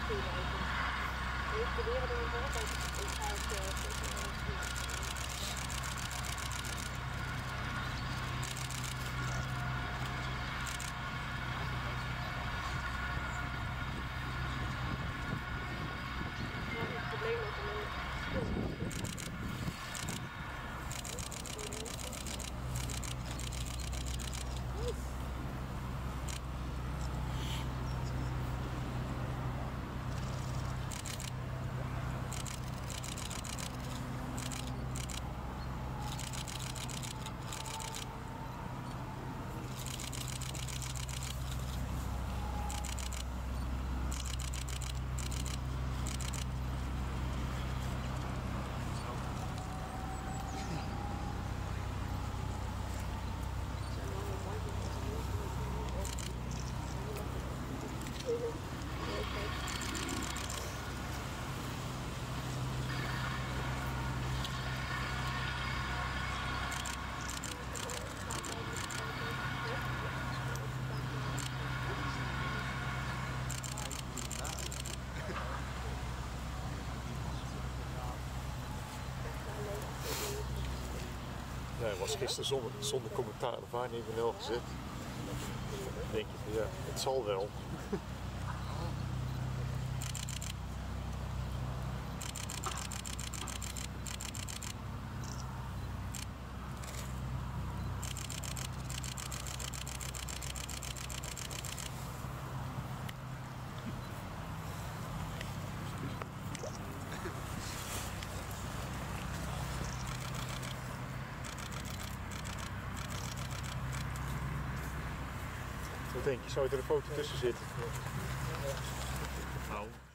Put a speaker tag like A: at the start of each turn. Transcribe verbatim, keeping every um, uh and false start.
A: Ik probeer er een voorbeeld ik ga het het probleem is alleen
B: Ja, hij was gisteren zonder, zonder commentaar de waarneming wel gezet. Dan denk je van ja, het zal wel. Wat denk je, zou je er een foto tussen zitten? Nou.